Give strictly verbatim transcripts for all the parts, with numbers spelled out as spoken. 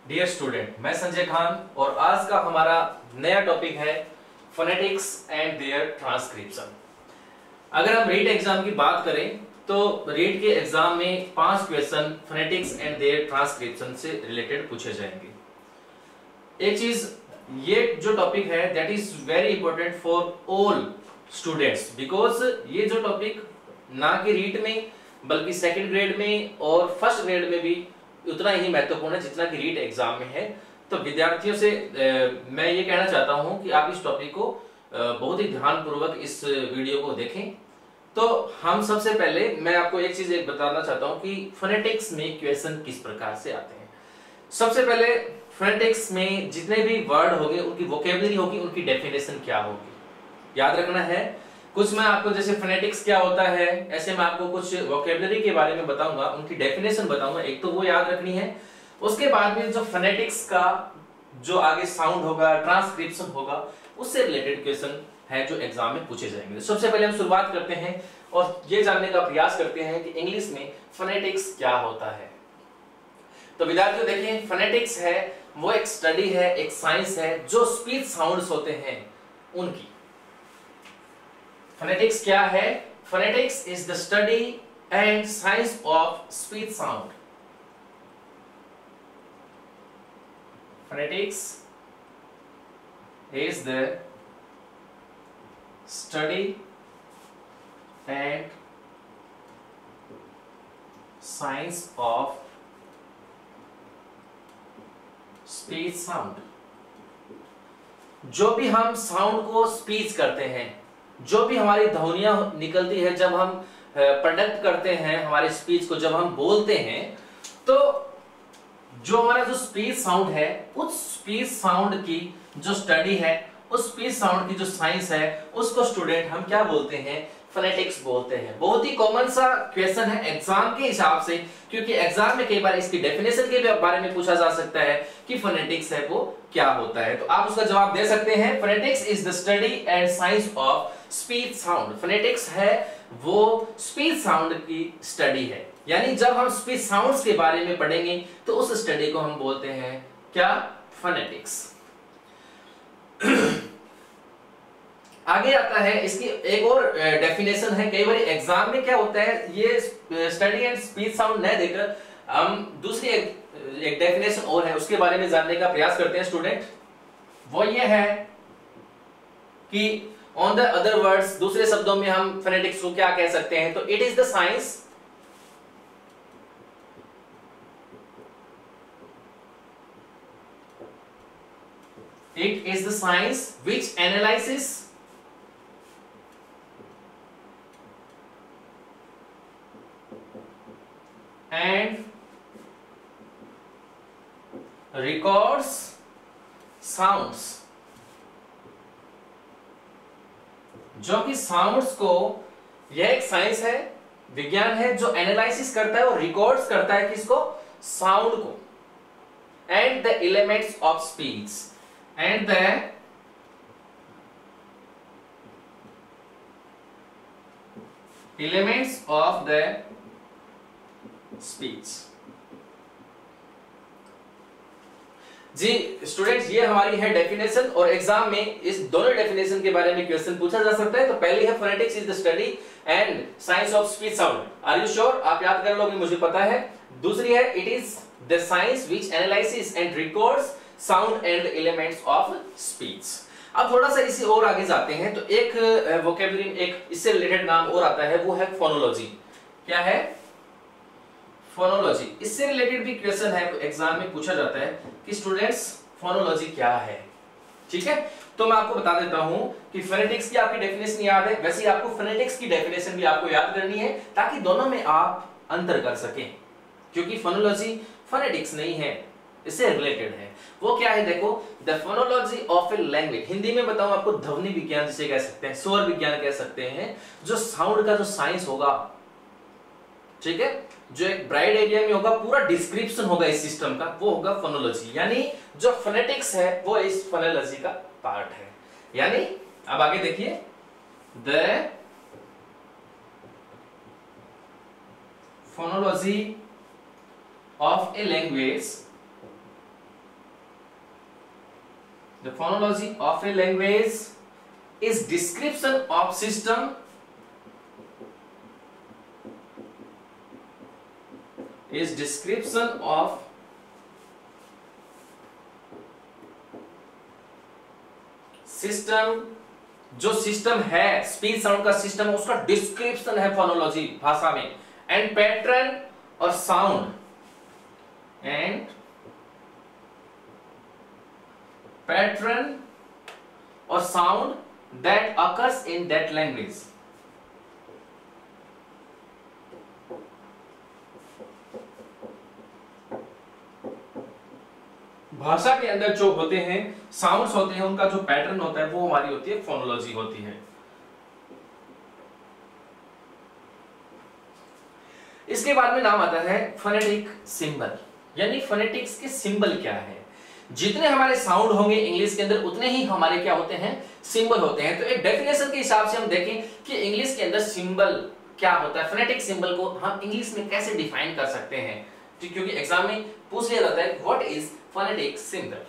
Dear student, मैं संजय खान और आज का हमारा नया टॉपिक है फोनेटिक्स एंड देयर ट्रांसक्रिप्शन। अगर हम रीट एग्जाम की बात करें तो रीट के एग्जाम में पांच question phonetics and their transcription से रिलेटेड पूछे जाएंगे। एक चीज, ये जो टॉपिक है that is very important for all students, because ये जो टॉपिक ना कि रीट में बल्कि सेकंड ग्रेड में और फर्स्ट ग्रेड में भी उतना ही महत्वपूर्ण है जितना कि रीट एग्जाम में है। तो विद्यार्थियों से ए, मैं ये कहना चाहता हूं कि आप इस टॉपिक को ए, बहुत ही ध्यानपूर्वक इस वीडियो को देखें। तो हम सबसे पहले मैं आपको एक चीज एक बताना चाहता हूं कि फोनेटिक्स में क्वेश्चन किस प्रकार से आते हैं। सबसे पहले फोनेटिक्स में जितने भी वर्ड होंगे उनकी वोकेबलरी होगी, उनकी डेफिनेशन क्या होगी, याद रखना है। कुछ मैं आपको जैसे फोनेटिक्स क्या होता है, ऐसे मैं आपको कुछ वोकेबलरी के बारे में बताऊंगा, उनकी डेफिनेशन बताऊंगा, एक तो वो याद रखनी है। उसके बाद में जो फोनेटिक्स का जो आगे साउंड होगा, ट्रांसक्रिप्शन होगा, उससे रिलेटेड क्वेश्चन है जो एग्जाम में पूछे जाएंगे। सबसे पहले हम शुरुआत करते हैं और ये जानने का प्रयास करते हैं कि इंग्लिश में फोनेटिक्स क्या होता है। तो विद्यार्थियों देखिए, फोनेटिक्स है वो एक स्टडी है, एक साइंस है जो स्पीच साउंड्स होते हैं उनकी। फोनेटिक्स क्या है? Phonetics is the study and science of speech sound. Phonetics is the study and science of speech sound। जो भी हम साउंड को स्पीच करते हैं, जो भी हमारी ध्वनियां निकलती है, जब हम प्रोडक्ट करते हैं हमारे स्पीच को, जब हम बोलते हैं, तो जो हमारा जो स्पीच साउंड है, उस स्पीच साउंड की जो स्टडी है, उस स्पीच साउंड की जो साइंस है, उसको स्टूडेंट हम क्या बोलते हैं? फोनेटिक्स बोलते हैं। बहुत ही कॉमन सा क्वेश्चन है एग्जाम के हिसाब से, क्योंकि एग्जाम में कई बार इसकी डेफिनेशन के बारे में पूछा जा सकता है कि फोनेटिक्स है वो क्या होता है। तो आप उसका जवाब दे सकते हैं, phonetics is the study and science of speech sound. Phonetics है वो स्पीच साउंड की स्टडी है, यानी जब हम स्पीच साउंड्स के बारे में पढ़ेंगे तो उस स्टडी को हम बोलते हैं क्या? फोनेटिक्स। आगे आता है इसकी एक और डेफिनेशन है। कई बार एग्जाम में क्या होता है, ये स्टडी एंड स्पीच साउंड नहीं देकर हम दूसरी एक, एक डेफिनेशन और है, उसके बारे में जानने का प्रयास करते हैं स्टूडेंट। वो ये है कि ऑन द अदर वर्ड्स, दूसरे शब्दों में हम फोनेटिक्स को क्या कह सकते हैं? तो it is the science It is the science which analyzes and records sounds। जो कि साउंड्स को, यह एक साइंस है, विज्ञान है जो एनालिसिस करता है और रिकॉर्ड्स करता है किसको? साउंड को। And the elements of speech and the elements of the speech। जी स्टूडेंट्स, ये हमारी है डेफिनेशन और एग्जाम में इस दोनों डेफिनेशन के बारे में क्वेश्चन पूछा जा सकता है। तो पहली है phonetics is the study and science of speech sound. Are you sure? आप याद कर लोगे, मुझे पता है। दूसरी है it is the science which analyses and records sound and elements of speech. अब थोड़ा सा इसी और आगे जाते हैं तो एक वोकेबलरी, एक इससे रिलेटेड नाम और आता है, वो है फोनोलॉजी। क्या है? फोनोलॉजी। इससे रिलेटेड भी क्वेश्चन है, एग्जाम में पूछा जाता है कि स्टूडेंट्स फोनोलॉजी क्या है। ठीक है, तो मैं आपको बता देता हूं कि फोनेटिक्स की आपकी डेफिनेशन याद है, वैसे ही आपको फोनेटिक्स की डेफिनेशन भी आपको याद करनी है ताकि दोनों में आप अंतर कर सकें, क्योंकि फोनोलॉजी फोनेटिक्स नहीं है, इससे रिलेटेड है। वो क्या है? देखो, the phonology of a language, Hindi में बताऊं आपको ध्वनि विज्ञान जिसे कह सकते हैं, स्वर विज्ञान कह सकते हैं, जो साउंड का जो साइंस होगा, ठीक है, जो एक ब्राइट एरिया में होगा, पूरा डिस्क्रिप्शन होगा इस सिस्टम का, वो होगा फोनोलॉजी। यानी जो फोनेटिक्स है वो इस फोनोलॉजी का पार्ट है। यानी अब आगे देखिए, the phonology of a language The phonology of a language is description of system is description of system, जो सिस्टम है स्पीच साउंड का सिस्टम है उसका डिस्क्रिप्शन है फोनोलॉजी भाषा में, एंड पैटर्न और साउंड एंड पैटर्न और sound that occurs in that language. भाषा के अंदर जो होते हैं साउंड्स होते हैं, उनका जो पैटर्न होता है वो हमारी होती है फोनोलॉजी होती है। इसके बाद में नाम आता है फोनेटिक सिंबल, यानी फोनेटिक्स के सिंबल क्या है। जितने हमारे साउंड होंगे इंग्लिश के अंदर उतने ही हमारे क्या होते हैं, सिंबल होते हैं। तो एक डेफिनेशन के हिसाब से हम देखें कि इंग्लिश के अंदर सिंबल क्या होता है, फोनेटिक सिंबल को हम इंग्लिश में कैसे डिफाइन कर सकते हैं, क्योंकि एग्जाम में पूछ लिया जाता है what is phonetic symbol.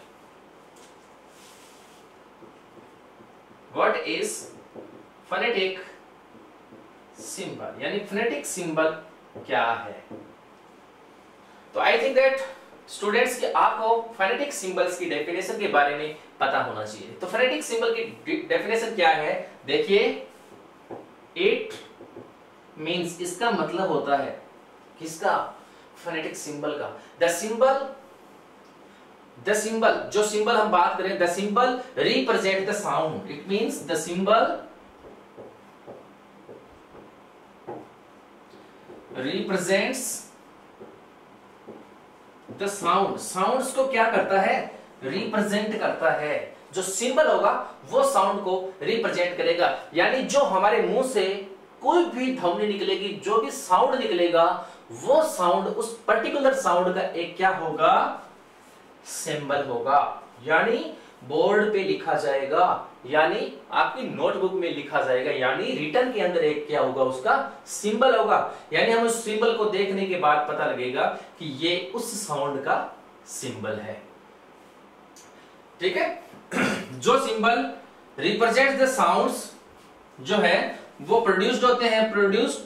What is phonetic symbol, यानी फोनेटिक सिंबल क्या है। तो आई थिंक दैट स्टूडेंट्स कि आपको फोनेटिक सिंबल्स की डेफिनेशन के बारे में पता होना चाहिए। तो फोनेटिक सिंबल की डेफिनेशन क्या है, देखिए, इट मींस, इसका मतलब होता है किसका, फोनेटिक सिंबल का। द सिंबल, द सिंबल, जो सिंबल हम बात करें, the symbol represent the sound. It means the symbol represents the sound. Sounds को क्या करता है, रिप्रेजेंट करता है। जो सिंबल होगा वो साउंड को रिप्रेजेंट करेगा, यानी जो हमारे मुंह से कोई भी ध्वनि निकलेगी, जो भी साउंड निकलेगा, वो साउंड उस पर्टिकुलर साउंड का एक क्या होगा, सिंबल होगा। यानी बोर्ड पे लिखा जाएगा, यानी आपकी नोटबुक में लिखा जाएगा, यानी रिटन के अंदर एक क्या होगा, उसका सिंबल होगा। यानी हम उस सिंबल को देखने के बाद पता लगेगा कि ये उस साउंड का सिंबल है। ठीक है। जो सिंबल रिप्रेजेंट द साउंड्स जो है वो प्रोड्यूस्ड होते हैं, प्रोड्यूस्ड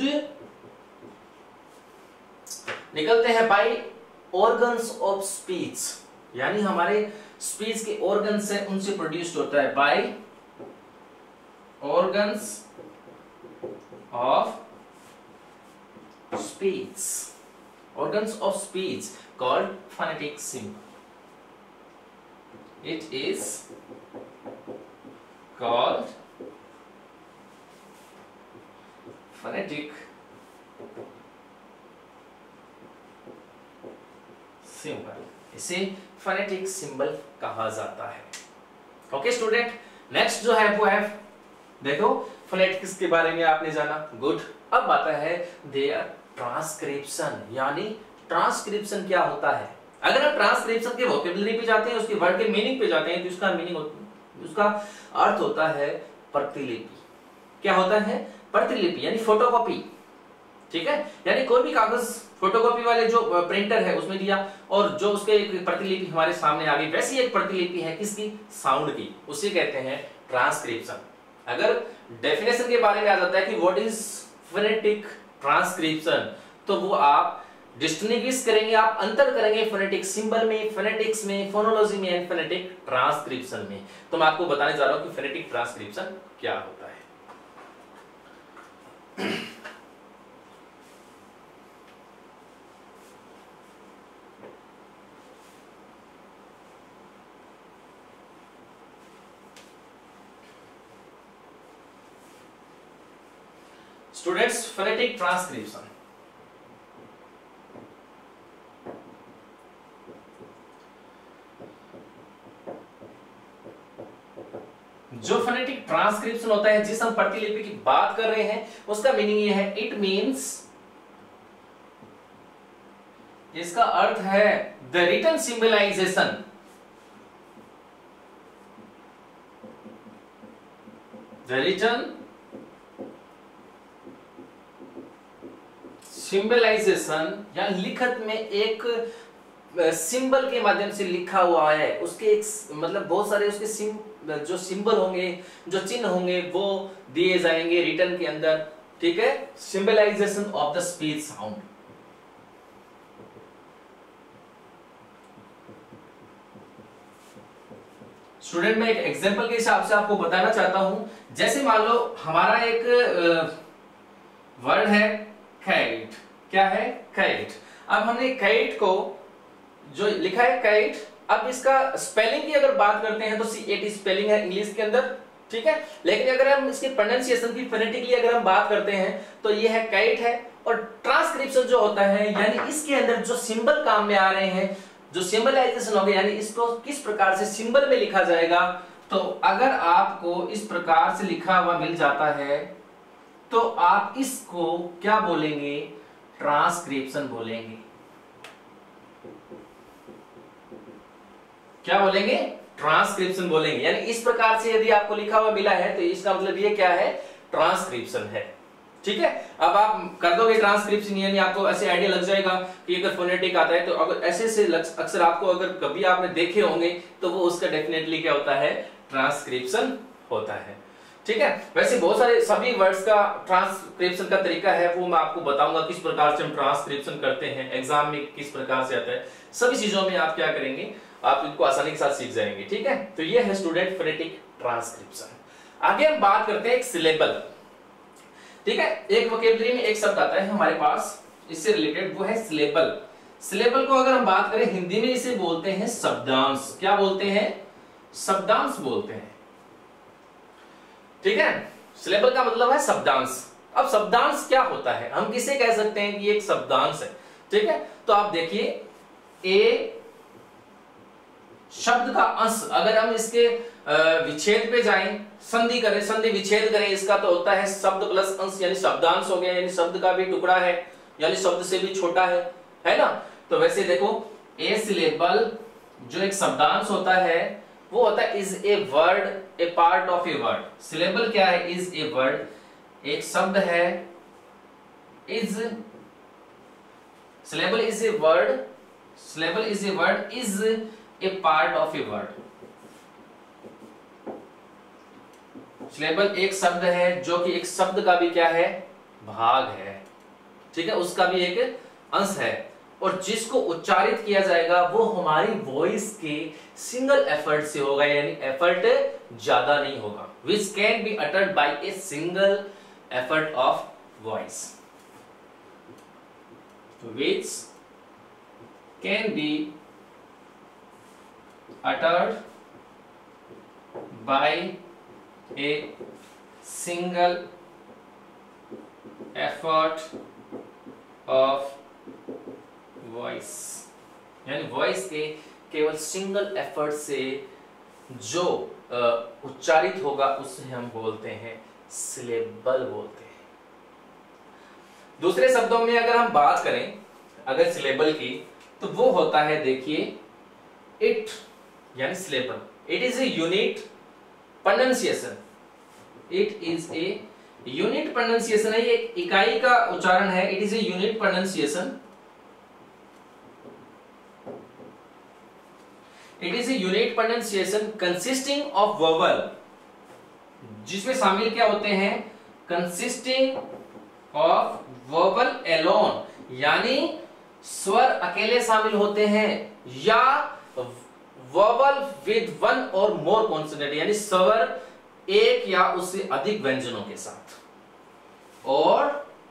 निकलते हैं बाय ऑर्गन्स ऑफ स्पीच, यानी हमारे स्पीच के ऑर्गन्स से उनसे प्रोड्यूस्ड होता है by organs of speech, organs of speech called phonetic symbol. It is called phonetic symbol, इसे फोनेटिक सिंबल कहा जाता है। ओके स्टूडेंट, नेक्स्ट जो है वो है, देखो फोनेटिक्स के बारे में आपने जाना, गुड। अब आता है देयर ट्रांसक्रिप्शन, यानी ट्रांसक्रिप्शन क्या होता है। अगर आप ट्रांसक्रिप्शन के वोकैबुलरी पे जाते हैं, उसके वर्ड के मीनिंग पे जाते हैं, तो उसका मीनिंग, उसका अर्थ होता है प्रतिलिपि। क्या होता है, प्रतिलिपि, यानी फोटोकॉपी। ठीक है, यानी कोई भी कागज फोटोकॉपी वाले जो प्रिंटर है उसमें दिया और जो उसके एक प्रतिलिपि हमारे सामने आ गई, वैसी एक प्रतिलिपि है किसकी, साउंड की, उसे कहते हैं ट्रांसक्रिप्शन। अगर डेफिनेशन के बारे में आ जाता है कि व्हाट इज फोनेटिक ट्रांसक्रिप्शन, तो वो आप डिस्टिंग्विश करेंगे, आप अंतर करेंगे फोनेटिक सिंबल में, फोनेटिक्स में, फोनोलॉजी में एंड फोनेटिक ट्रांसक्रिप्शन में। तो मैं आपको बताने जा रहा हूं कि फोनेटिक ट्रांसक्रिप्शन क्या होता है। स्टूडेंट्स, फोनेटिक ट्रांसक्रिप्शन, जो फोनेटिक ट्रांसक्रिप्शन होता है, जिस हम प्रतिलिपि की बात कर रहे हैं, उसका मीनिंग ये है, इट मींस, इसका अर्थ है the written symbolisation, the written symbolisation, या लिखत में एक सिंबल के माध्यम से लिखा हुआ है, उसके एक मतलब बहुत सारे उसके सिम, जो सिंबल होंगे, जो चिन्ह होंगे वो दिए जाएंगे रिटन के अंदर, ठीक है, symbolisation of the speech sound. Student मैं एक एग्जांपल के हिसाब से आपको बताना चाहता हूं, जैसे मान लो हमारा एक वर्ड है काइट, क्या है काइट। अब हमने काइट को जो लिखा है काइट, अब इसका स्पेलिंग की अगर बात करते हैं तो सी ए टी स्पेलिंग है इंग्लिश के अंदर, ठीक है, लेकिन अगर हम इसके प्रोनाउंसिएशन की फोनेटिकली अगर हम बात करते हैं तो ये है काइट है। और ट्रांसक्रिप्शन जो होता है यानी इसके अंदर जो सिंबल काम में आ रहे हैं, जो सिंबलाइजेशन हो गया, यानी इसको किस प्रकार से सिंबल में लिखा जाएगा, तो अगर आपको इस प्रकार से लिखा हुआ मिल जाता है तो आप इसको क्या बोलेंगे, ट्रांसक्रिप्शन बोलेंगे। क्या बोलेंगे, ट्रांसक्रिप्शन बोलेंगे। यानी इस प्रकार से यदि आपको लिखा हुआ मिला है तो इसका मतलब ये क्या है, ट्रांसक्रिप्शन है, ठीक है। अब आप कर दोगे ट्रांसक्रिप्शन, यानी आपको ऐसे आइडिया लग जाएगा कि अगर फोनेटिक आता है तो अगर ऐसे से अक्सर आपको अगर कभी आपने देखे होंगे तो वो उसका डेफिनेटली क्या होता है, ट्रांसक्रिप्शन होता है, ठीक है। वैसे बहुत सारे सभी वर्ड्स का ट्रांसक्रिप्शन का तरीका है, वो मैं आपको बताऊंगा किस प्रकार से हम ट्रांसक्रिप्शन करते हैं, एग्जाम में किस प्रकार से आता है, सभी चीजों में आप क्या करेंगे, आप इनको आसानी के साथ सीख जाएंगे, ठीक है। तो ये है स्टूडेंट फोनेटिक ट्रांसक्रिप्शन। आगे हम बात करते हैं एक सिलेबल, ठीक है। एक वोकैबुलरी में एक शब्द आता है हमारे पास इससे रिलेटेड, वो है सिलेबल। सिलेबल को अगर हम बात करें हिंदी में इसे बोलते हैं शब्दांश। क्या बोलते हैं, शब्दांश बोलते हैं, ठीक है। सिलेबल का मतलब है शब्दांश। अब शब्दांश क्या होता है, हम किसे कह सकते हैं कि एक शब्दांश है, ठीक है। तो आप देखिए, ए शब्द का अंश, अगर हम इसके विच्छेद पे जाएं, संधि करें, संधि विच्छेद करें, इसका तो होता है शब्द प्लस अंश, यानी शब्दांश हो गया, यानी शब्द का भी टुकड़ा है, यानी शब्द से भी छोटा है, है ना। तो वैसे देखो, ए सिलेबल जो एक शब्दांश होता है वो होता है is a word, a part of a word. Syllable क्या है, इज ए वर्ड, एक शब्द है, is syllable is a word, syllable is a word, is a part of a word. Syllable एक शब्द है जो कि एक शब्द का भी क्या है, भाग है, ठीक है, उसका भी एक अंश है, और जिसको उच्चारित किया जाएगा वो हमारी वॉइस के सिंगल एफर्ट से होगा, यानी एफर्ट ज्यादा नहीं होगा, which can be uttered by a single effort of voice, विच कैन बी uttered by a single effort of voice, यानी वॉइस के केवल सिंगल एफर्ट से जो उच्चारित होगा उसे हम बोलते हैं सिलेबल बोलते हैं। दूसरे शब्दों में अगर हम बात करें अगर सिलेबल की, तो वो होता है, देखिए, इट यानी syllable, it is a unit pronunciation, it is a unit pronunciation है, ये इकाई का उच्चारण है, it is a unit pronunciation, it is a unit pronunciation consisting of vowel, जिसमें शामिल क्या होते हैं, कंसिस्टिंग ऑफ वोवल एलोन, यानी स्वर अकेले शामिल होते हैं, या वोवल विद वन और मोर कॉन्सोनेंट, यानी स्वर एक या उससे अधिक व्यंजनों के साथ, और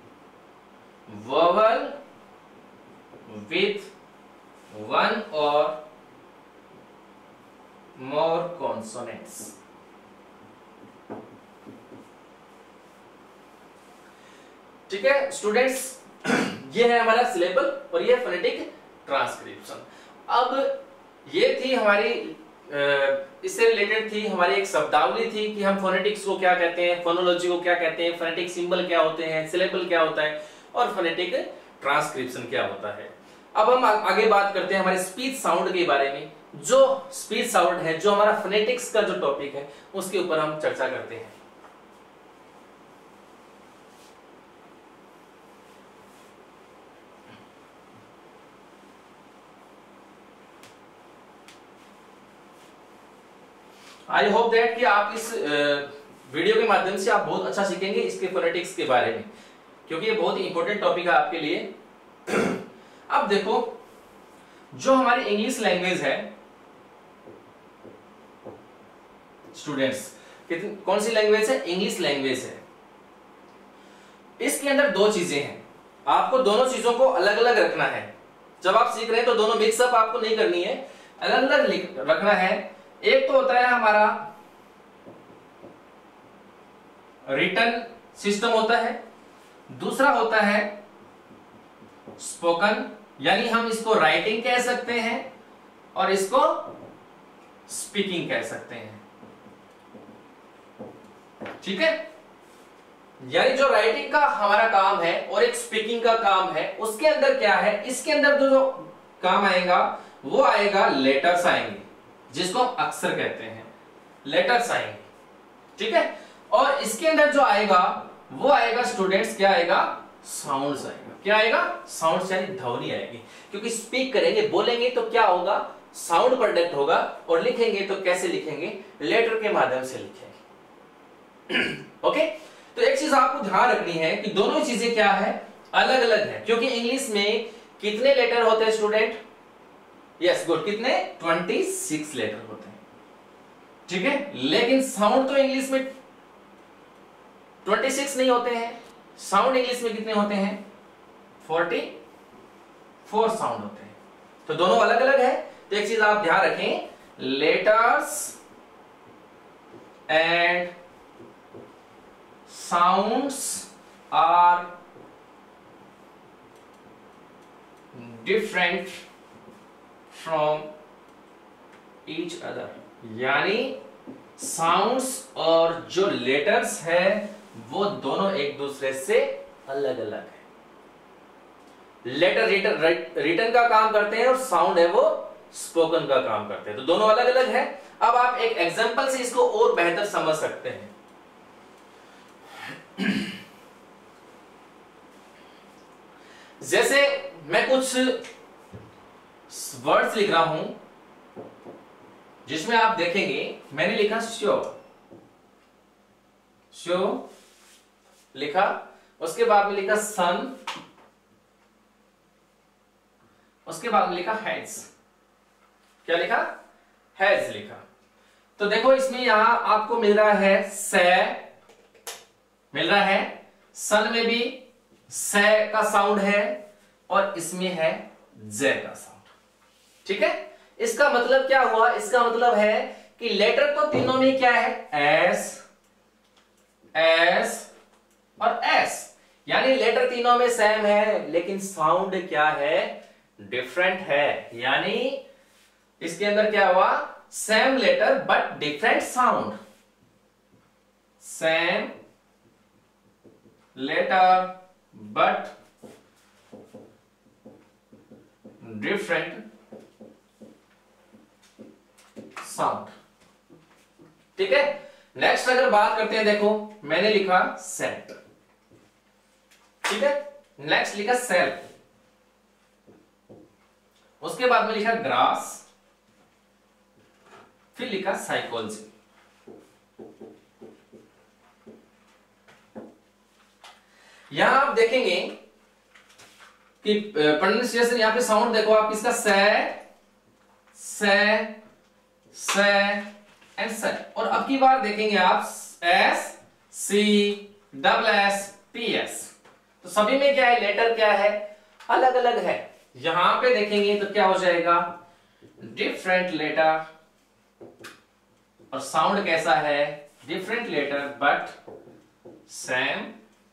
वोवल विद वन और मोर कॉन्सोनेंट्स। ठीक है स्टूडेंट्स, ये है हमारा सिलेबल और ये फोनेटिक ट्रांसक्रिप्शन। अब ये थी हमारी, इससे रिलेटेड थी हमारी एक शब्दावली थी कि हम फोनेटिक्स को क्या कहते हैं, फोनोलॉजी को क्या कहते हैं, फोनेटिक सिंबल क्या होते हैं, सिलेबल क्या होता है और फोनेटिक ट्रांसक्रिप्शन क्या होता है। अब हम आगे बात करते हैं हमारे स्पीच साउंड के बारे में। जो स्पीच साउंड है, जो हमारा फोनेटिक्स का जो टॉपिक है, उसके ऊपर हम चर्चा करते हैं। आई होप दैट कि आप इस वीडियो के माध्यम से आप बहुत अच्छा सीखेंगे इसके फोनेटिक्स के बारे में, क्योंकि ये बहुत ही इंपॉर्टेंट टॉपिक है आपके लिए। अब देखो, जो हमारी इंग्लिश लैंग्वेज है स्टूडेंट्स, कौन सी लैंग्वेज है? इंग्लिश लैंग्वेज है। इसके अंदर दो चीजें हैं, आपको दोनों चीजों को अलग अलग रखना है। जब आप सीख रहे हैं तो दोनों मिक्सअप आपको नहीं करनी है, अलग अलग रखना है। एक तो होता है हमारा रिटन सिस्टम होता है, दूसरा होता है स्पोकन, यानी हम इसको राइटिंग कह सकते हैं और इसको स्पीकिंग कह सकते हैं। ठीक है, यानी जो राइटिंग का हमारा काम है और एक स्पीकिंग का काम है, उसके अंदर क्या है, इसके अंदर जो, जो काम आएगा वो आएगा लेटर्स आएंगे, जिसको हम अक्षर कहते हैं, लेटर्स आएंगे। ठीक है, और इसके अंदर जो आएगा वो आएगा स्टूडेंट्स, क्या आएगा? साउंड्स आएगा। क्या आएगा? साउंड्स, यानी ध्वनि आएगी। क्योंकि स्पीक करेंगे, बोलेंगे तो क्या होगा? साउंड प्रोडक्ट होगा, और लिखेंगे तो कैसे लिखेंगे? लेटर के माध्यम से लिखेंगे। ओके, तो एक चीज आपको ध्यान रखनी है कि दोनों चीजें क्या है? अलग अलग है। क्योंकि इंग्लिश में कितने लेटर होते हैं स्टूडेंट? यस गुड, कितने? छब्बीस लेटर होते हैं। ठीक है, लेकिन साउंड तो इंग्लिश में छब्बीस नहीं होते हैं। साउंड इंग्लिश में कितने होते हैं? चौवालीस साउंड होते हैं। तो दोनों अलग अलग है। तो एक चीज आप ध्यान रखें, letters and sounds are different from each other, यानी साउंड्स और जो लेटर्स है वो दोनों एक दूसरे से अलग अलग है। लेटर रिटन रिटन का काम करते हैं और साउंड है वो स्पोकन का काम करते हैं। तो दोनों अलग अलग है। अब आप एक एग्जांपल से इसको और बेहतर समझ सकते हैं। जैसे मैं कुछ वर्ड्स लिख रहा हूं जिसमें आप देखेंगे मैंने लिखा शो, शो लिखा, उसके बाद में लिखा सन, उसके बाद में लिखा हैज। क्या लिखा? हैज लिखा। तो देखो इसमें यहां आपको मिल रहा है से, मिल रहा है सन में भी से का साउंड है और इसमें है जे का साउंड। ठीक है, इसका मतलब क्या हुआ? इसका मतलब है कि लेटर तो तीनों में क्या है? एस, एस और एस, यानी लेटर तीनों में सेम है, लेकिन साउंड क्या है? डिफरेंट है। यानी इसके अंदर क्या हुआ? Same letter but different sound. Same letter but different sound. ठीक है, नेक्स्ट अगर बात करते हैं, देखो मैंने लिखा सेट। ठीक है, नेक्स्ट लिखा सेल्फ, उसके बाद में लिखा ग्रास, फिर लिखा साइकोलॉजी। यहां आप देखेंगे कि प्रोनाउंसिएशन, यहां पे साउंड देखो आप, इसका से, से, से एंड से। और अब की बार देखेंगे आप S, C, double S, P S. तो सभी में क्या है? लेटर क्या है? अलग अलग है। यहां पे देखेंगे तो क्या हो जाएगा? डिफरेंट लेटर, और साउंड कैसा है? Different letter but same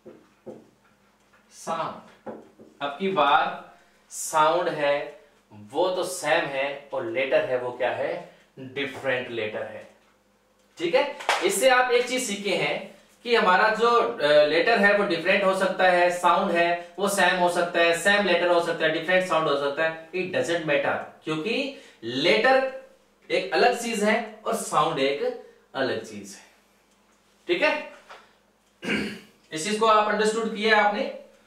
sound. अब की बार साउंड है वो तो सेम है और लेटर है वो क्या है? डिफरेंट लेटर है। ठीक है, इससे आप एक चीज सीखे हैं कि हमारा जो लेटर है वो डिफरेंट हो सकता है, साउंड है वो सेम हो सकता है, सेम लेटर हो सकता है, डिफरेंट साउंड हो सकता है। इट डजंट मैटर, क्योंकि लेटर एक अलग चीज है और साउंड एक अलग चीज है। ठीक है, इस चीज को आप अंडरस्टूड किया आपने।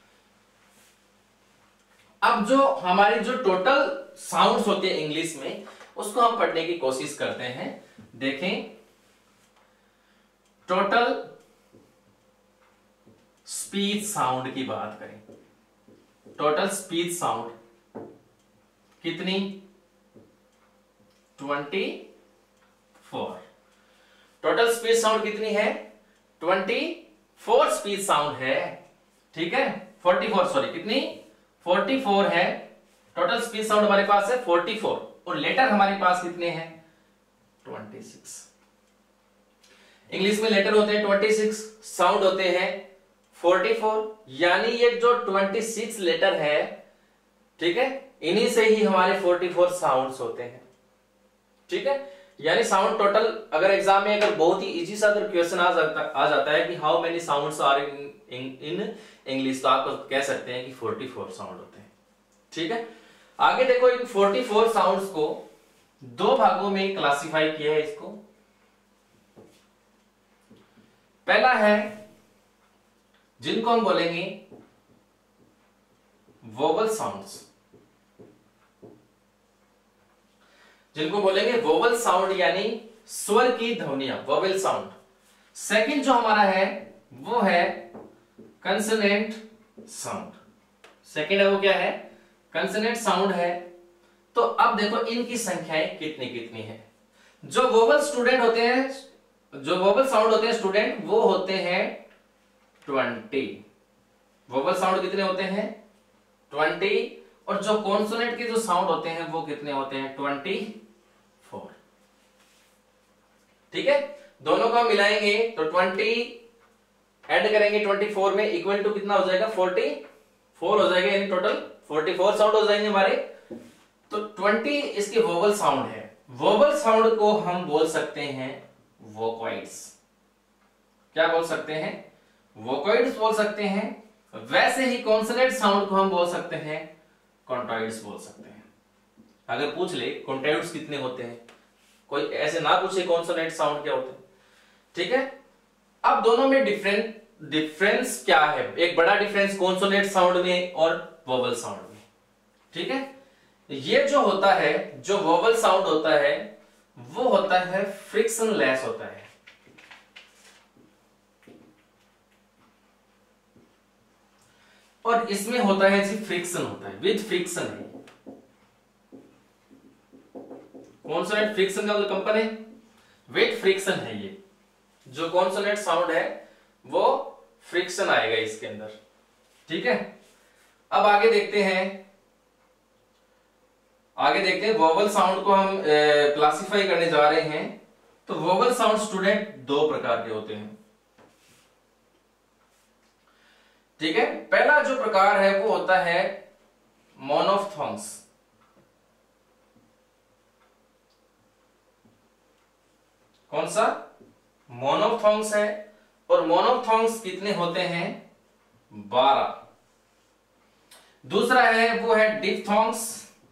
अब जो हमारी जो टोटल साउंड्स होते हैं इंग्लिश में, उसको हम पढ़ने की कोशिश करते हैं। देखें, टोटल स्पीच साउंड की बात करें, टोटल स्पीच साउंड कितनी, twenty four. Total speech sound कितनी है, ट्वेंटी फोर स्पीच साउंड है, ठीक है, फोर्टी फोर सॉरी कितनी, फोर्टी फोर है। टोटल स्पीच साउंड हमारे पास है फोर्टी फोर और लेटर हमारे पास कितने हैं, ट्वेंटी सिक्स। इंग्लिश में लेटर होते हैं ट्वेंटी सिक्स, साउंड होते हैं फोर्टी फोर, यानी ये जो ट्वेंटी सिक्स लेटर है, ठीक है, इन्हीं से ही हमारे फोर्टी फोर साउंड्स होते हैं, ठीक है। यानी साउंड टोटल, अगर एग्जाम में अगर बहुत ही इजी सा अगर क्वेश्चन आ जाता आ जाता है कि how many sounds are in in English, तो आप कह सकते हैं कि फोर्टी फोर साउंड होते हैं, ठीक है। आगे देखो, इन फोर्टी फोर साउंड्स को दो भागों में क्लासिफाई किया है इसको। पहला है जिनको हम बोलेंगे वोवल साउंड्स, जिनको बोलेंगे वोवल साउंड यानी स्वर की ध्वनियां, वोवल साउंड। सेकंड जो हमारा है वो है कंसोनेंट साउंड। सेकंड है वो क्या है, कंसोनेंट साउंड है। तो अब देखो इनकी संख्याएं कितनी कितनी है। जो वोवल स्टूडेंट होते हैं, जो वोवल साउंड होते हैं स्टूडेंट, वो होते हैं ट्वेंटी। वोवल साउंड कितने होते हैं, ट्वेंटी। और जो कॉन्सोनेंट के जो साउंड होते हैं वो कितने होते हैं, ट्वेंटी फोर, ठीक है। दोनों को हम मिलाएंगे तो ट्वेंटी ऐड करेंगे ट्वेंटी फोर में, इक्वल टू कितना हो जाएगा, फोर्टी फोर हो जाएगा, यानी टोटल फोर्टी फोर साउंड हो जाएंगे हमारे। तो ट्वेंटी इसके वोवल साउंड है। वोवल साउंड को हम बोल सकते हैं वोकॉइड्स। क्या बोल सकते हैं, वोकॉइड्स बोल सकते हैं। वैसे ही कॉन्सोनेंट साउंड को हम बोल सकते हैं कॉन्टॉइड्स बोल सकते हैं। अगर पूछ ले कॉन्टॉइड्स कितने होते हैं, कोई ऐसे ना पूछे कॉन्सोनेंट साउंड क्या होते हैं, ठीक है। अब दोनों में डिफरेंट डिफरेंस क्या है, एक बड़ा डिफरेंस कॉन्सोनेंट साउंड में और वोवल साउंड में, ठीक है। ये जो होता है, जो वोवल साउंड होता है वो होता है फ्रिक्शन लेस होता है। और इसमें होता है जी फ्रिक्शन होता है, विद फ्रिक्शन है। कॉन्सोनेंट फ्रिक्शन का कंपन है, विद फ्रिक्शन है। ये जो कॉन्सोनेंट साउंड है वो फ्रिक्शन आएगा इसके अंदर, ठीक है। अब आगे देखते हैं, आगे देखते हैं वोवल साउंड को हम क्लासिफाई करने जा रहे हैं। तो वोवल साउंड स्टूडेंट दो प्रकार के होते हैं, ठीक है। पहला जो प्रकार है वो होता है मोनोफ्थोंग्स। कौन सा, मोनोफ्थोंग्स है। और मोनोफ्थोंग्स कितने होते हैं, बारह। दूसरा है वो है डिफ्थोंग्स।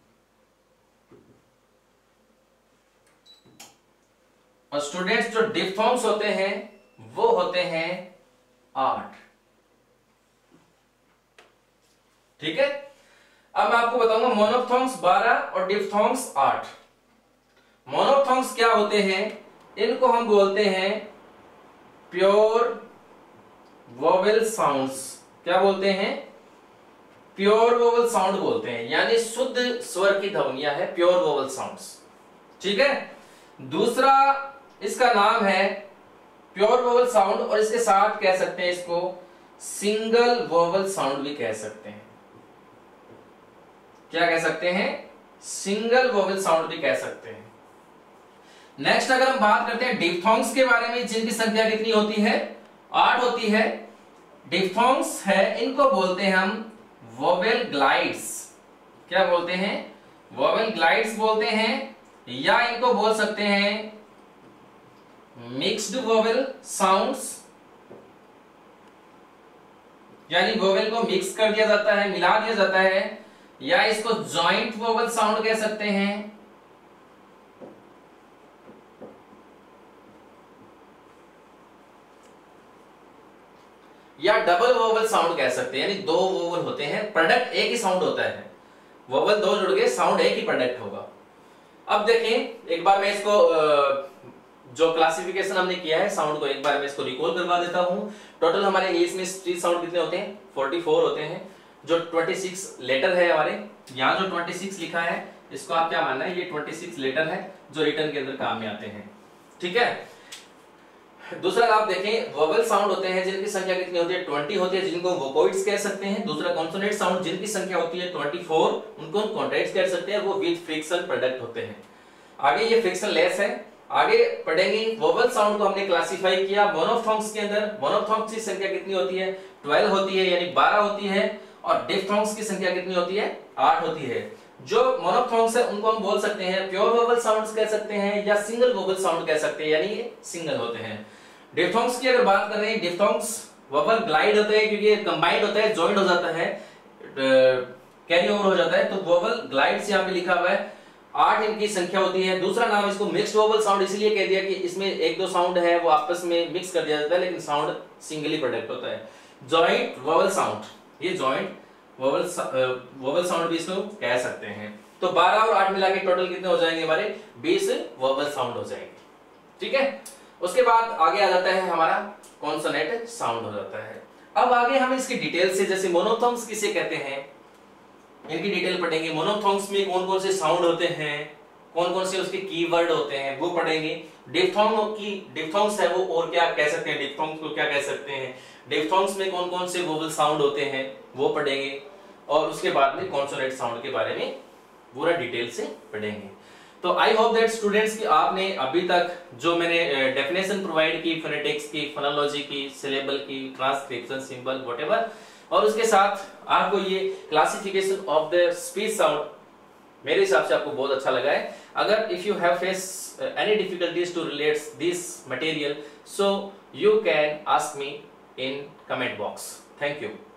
और स्टूडेंट्स जो डिफ्थोंग्स होते हैं वो होते हैं आठ, ठीक है। अब मैं आपको बताऊंगा मोनोफ्थोंग्स बारह और डिफ्थोंग्स आठ। मोनोफ्थोंग्स क्या होते हैं, इनको हम बोलते हैं प्योर वोवेल साउंड्स। क्या बोलते हैं, प्योर वोवेल साउंड बोलते हैं, यानी शुद्ध स्वर की ध्वनियां है प्योर वोवेल साउंड्स, ठीक है। दूसरा इसका नाम है प्योर वोवेल साउंड, और इसके साथ कह सकते हैं इसको सिंगल वोवेल साउंड भी कह सकते हैं। क्या कह सकते हैं, सिंगल वोवेल साउंड भी कह सकते हैं। नेक्स्ट अगर हम बात करते हैं डिफ्थोंग्स के बारे में, जिनकी संख्या कितनी होती है, आठ होती है। डिफ्थोंग्स है, इनको बोलते हैं हम वोवेल ग्लाइड्स। क्या बोलते हैं, वोवेल ग्लाइड्स बोलते हैं, या इनको बोल सकते हैं मिक्स्ड वोवेल साउंड्स, यानी वोवेल को मिक्स कर दिया जाता है, मिला दिया जाता है, या इसको जॉइंट वोवेल साउंड कह सकते हैं। या डबल वोवेल साउंड कह सकते हैं, यानी दो वोवेल होते हैं, प्रोडक्ट एक ही साउंड होता है। वोवेल दो जुड़ गए, साउंड एक ही प्रोडक्ट होगा। अब देखें एक बार मैं इसको जो क्लासिफिकेशन हमने किया है साउंड को, एक बार मैं इसको रिकॉल करवा देता हूं। टोटल हमारे इंग्लिश में स्पीच साउंड कितने होते हैं? चौवालीस होते हैं। जो छब्बीस लेटर है हमारे, यहाँ जो छब्बीस लिखा है इसको आप क्या मानना है, ये छब्बीस लेटर है जो रिटर्न के अंदर काम में आते हैं, ठीक है। दूसरा आप देखें, वोवेल साउंड होते हैं जिनकी संख्या कितनी होती है? बीस होती है, जिनको वोकॉइड्स कह सकते हैं। दूसरा कॉन्सोनेंट साउंड जिनकी संख्या होती है चौबीस, उनको कॉन्ट्रैक्ट्स कह सकते हैं, वो विद फ्रिक्शन प्रोडक्ट होते हैं। आगे ये फ्रिक्शन लेस है। आगे पढ़ेंगे वोवेल साउंड को हमने क्लासिफाई किया मोनोफथोंग्स के अंदर। मोनोफथोंग्स की संख्या कितनी होती है? बारह होती है, यानी बारह होती है। और डिफ्थोंग्स की संख्या कितनी होती है? आठ होती है। जो मोनोफथोंग्स है उनको हम बोल सकते हैं प्योर वोवेल साउंड्स कह सकते हैं, या सिंगल वोवेल साउंड कह सकते हैं, यानी ये सिंगल होते हैं। डिफ्थोंग्स की अगर बात कर रहे हैं, डिफ्थोंग्स वोवेल ग्लाइड होते हैं क्योंकि ये कंबाइंड होता है, जॉइंट हो जाता है, कैरी ओवर हो जाता है, तो वोवेल ग्लाइड्स यहाँ पे लिखा हुआ है। आठ इनकी संख्या होती है। दूसरा नाम इसको मिक्स्ड वोवेल साउंड इसलिए कह दिया कि इसमें एक दो साउंड है वो आपस में मिक्स कर दिया जाता है, लेकिन साउंड सिंगली प्रोडक्ट होता है। जॉइंट वोवेल साउंड, ये जॉइंट वोवेल वोवेल साउंड भी इसको कह सकते हैं। तो बारह और आठ मिला के टोटल कितने हो जाएंगे हमारे? बीस वोवेल साउंड हो जाएंगे, ठीक है। उसके बाद आगे आ जाता है हमारा कॉन्सोनेंट साउंड हो जाता है। अब आगे हम इसकी डिटेल से, जैसे मोनोथोंग्स किसे कहते हैं, इनकी डिटेल पढ़ेंगे। मोनोथोंग्स में कौन कौन से साउंड होते हैं, कौन कौन से उसके कीवर्ड होते हैं, वो पढ़ेंगे। डिफ्थोंग की डिफ्थोंग्स है वो और क्या कह सकते हैं, डिफ्थोंग्स को क्या कह सकते हैं, डिफ्थोंग्स में कौन कौन से वोवेल साउंड होते हैं वो पढ़ेंगे। और उसके बाद में कॉन्सोनेंट साउंड के बारे में पूरा डिटेल से पढ़ेंगे। तो आई होप दैट स्टूडेंट्स कि आपने अभी तक जो मैंने डेफिनेशन प्रोवाइड की फोनेटिक्स की, फोनोलॉजी की, सिलेबल की, ट्रांसक्रिप्शन, सिंबल, व्हाटएवर, और उसके साथ आपको ये classification of the speech sound मेरे हिसाब से आपको बहुत अच्छा लगा है। अगर if you have face any difficulties to relate this material, so you can ask me in comment box. Thank you.